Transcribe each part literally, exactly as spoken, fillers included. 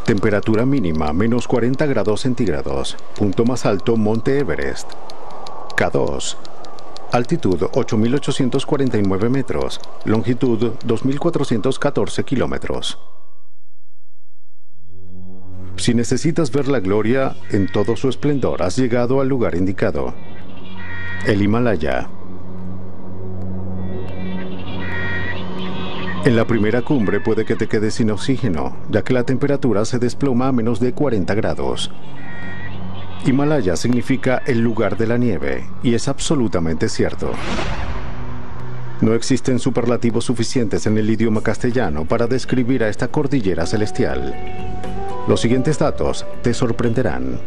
Temperatura mínima, menos cuarenta grados centígrados. Punto más alto, Monte Everest. K dos. Altitud, ocho mil ochocientos cuarenta y nueve metros. Longitud, dos mil cuatrocientos catorce kilómetros. Si necesitas ver la gloria en todo su esplendor, has llegado al lugar indicado. El Himalaya. En la primera cumbre puede que te quedes sin oxígeno, ya que la temperatura se desploma a menos de cuarenta grados. Himalaya significa el lugar de la nieve, y es absolutamente cierto. No existen superlativos suficientes en el idioma castellano para describir a esta cordillera celestial. Los siguientes datos te sorprenderán.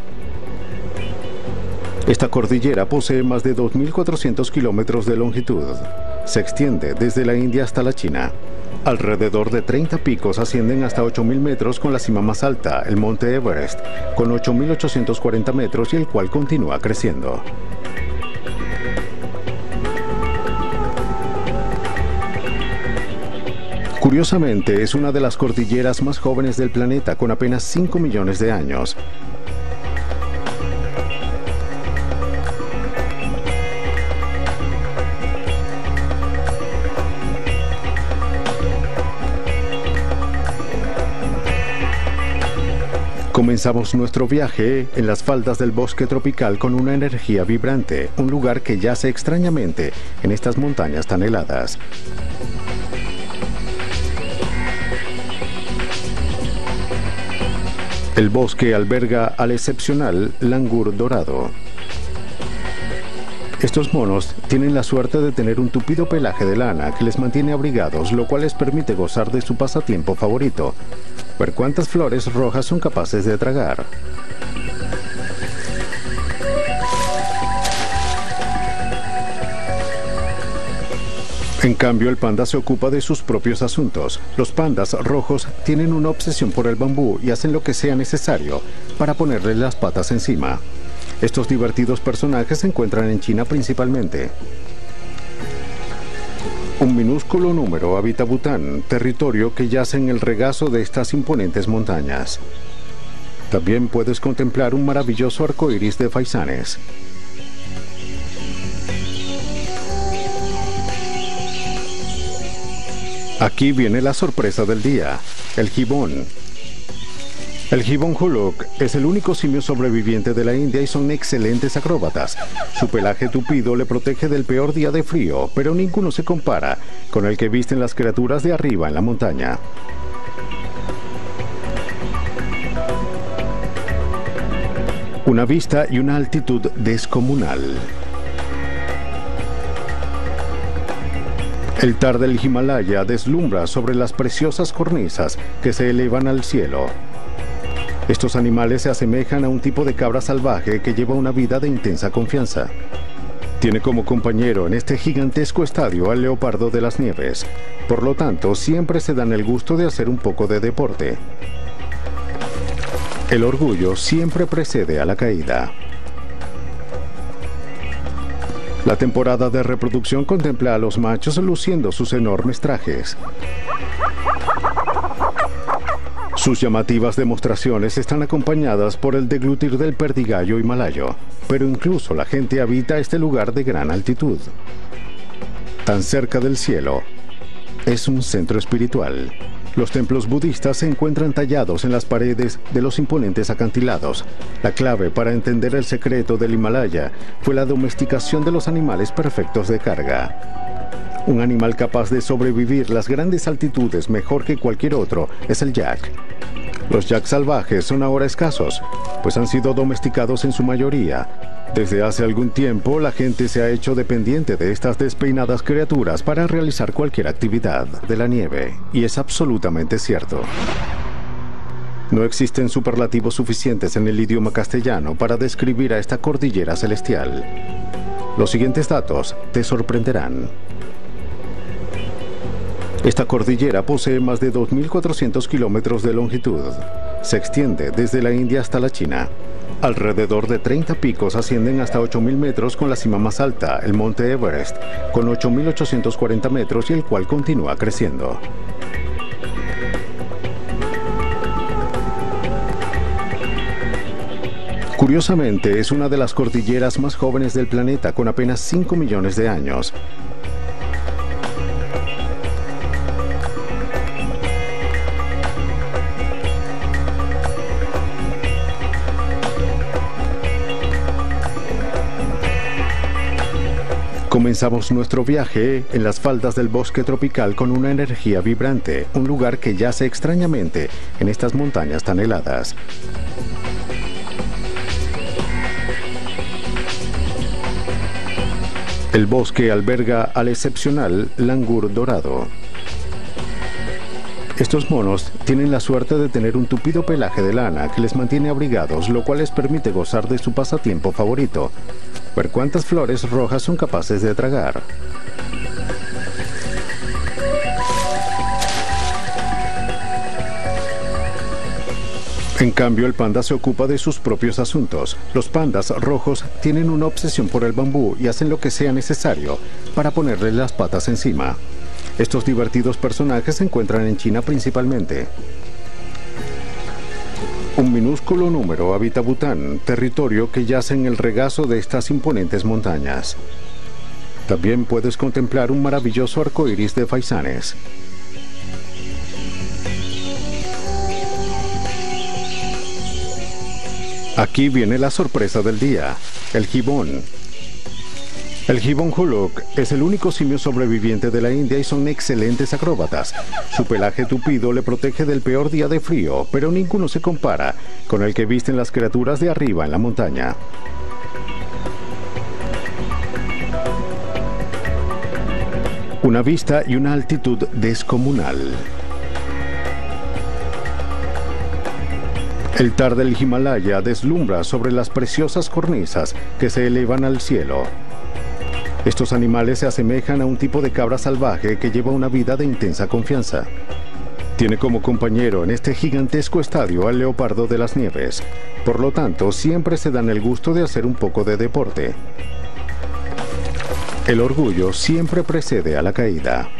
Esta cordillera posee más de dos mil cuatrocientos kilómetros de longitud. Se extiende desde la India hasta la China. Alrededor de treinta picos ascienden hasta ocho mil metros, con la cima más alta, el Monte Everest, con ocho mil ochocientos cuarenta metros, y el cual continúa creciendo. Curiosamente, es una de las cordilleras más jóvenes del planeta, con apenas cinco millones de años. Comenzamos nuestro viaje en las faldas del bosque tropical con una energía vibrante, un lugar que yace extrañamente en estas montañas tan heladas. El bosque alberga al excepcional langur dorado. Estos monos tienen la suerte de tener un tupido pelaje de lana que les mantiene abrigados, lo cual les permite gozar de su pasatiempo favorito: ver cuántas flores rojas son capaces de tragar. En cambio, el panda se ocupa de sus propios asuntos. Los pandas rojos tienen una obsesión por el bambú y hacen lo que sea necesario para ponerle las patas encima. Estos divertidos personajes se encuentran en China principalmente. Un minúsculo número habita Bután, territorio que yace en el regazo de estas imponentes montañas. También puedes contemplar un maravilloso arco iris de faisanes. Aquí viene la sorpresa del día: el gibón. El gibón Huluk es el único simio sobreviviente de la India y son excelentes acróbatas. Su pelaje tupido le protege del peor día de frío, pero ninguno se compara con el que visten las criaturas de arriba en la montaña. Una vista y una altitud descomunal. El Thar del Himalaya deslumbra sobre las preciosas cornisas que se elevan al cielo. Estos animales se asemejan a un tipo de cabra salvaje que lleva una vida de intensa confianza. Tiene como compañero en este gigantesco estadio al leopardo de las nieves. Por lo tanto, siempre se dan el gusto de hacer un poco de deporte. El orgullo siempre precede a la caída. La temporada de reproducción contempla a los machos luciendo sus enormes trajes. Sus llamativas demostraciones están acompañadas por el deglutir del perdigallo himalayo, pero incluso la gente habita este lugar de gran altitud. Tan cerca del cielo, es un centro espiritual. Los templos budistas se encuentran tallados en las paredes de los imponentes acantilados. La clave para entender el secreto del Himalaya fue la domesticación de los animales perfectos de carga. Un animal capaz de sobrevivir las grandes altitudes mejor que cualquier otro es el yak. Los yaks salvajes son ahora escasos, pues han sido domesticados en su mayoría. Desde hace algún tiempo, la gente se ha hecho dependiente de estas despeinadas criaturas para realizar cualquier actividad de la nieve, y es absolutamente cierto. No existen superlativos suficientes en el idioma castellano para describir a esta cordillera celestial. Los siguientes datos te sorprenderán. Esta cordillera posee más de dos mil cuatrocientos kilómetros de longitud. Se extiende desde la India hasta la China. Alrededor de treinta picos ascienden hasta ocho mil metros, con la cima más alta, el Monte Everest, con ocho mil ochocientos cuarenta metros, y el cual continúa creciendo. Curiosamente, es una de las cordilleras más jóvenes del planeta, con apenas cinco millones de años. Comenzamos nuestro viaje en las faldas del bosque tropical con una energía vibrante, un lugar que yace extrañamente en estas montañas tan heladas. El bosque alberga al excepcional langur dorado. Estos monos tienen la suerte de tener un tupido pelaje de lana que les mantiene abrigados, lo cual les permite gozar de su pasatiempo favorito: ver cuántas flores rojas son capaces de tragar. En cambio, el panda se ocupa de sus propios asuntos. Los pandas rojos tienen una obsesión por el bambú y hacen lo que sea necesario para ponerle las patas encima. Estos divertidos personajes se encuentran en China principalmente. Un minúsculo número habita Bután, territorio que yace en el regazo de estas imponentes montañas. También puedes contemplar un maravilloso arco iris de faisanes. Aquí viene la sorpresa del día: el gibón. El gibón huluk es el único simio sobreviviente de la India y son excelentes acróbatas. Su pelaje tupido le protege del peor día de frío, pero ninguno se compara con el que visten las criaturas de arriba en la montaña. Una vista y una altitud descomunal. El Thar del Himalaya deslumbra sobre las preciosas cornisas que se elevan al cielo. Estos animales se asemejan a un tipo de cabra salvaje que lleva una vida de intensa confianza. Tiene como compañero en este gigantesco estadio al leopardo de las nieves. Por lo tanto, siempre se dan el gusto de hacer un poco de deporte. El orgullo siempre precede a la caída.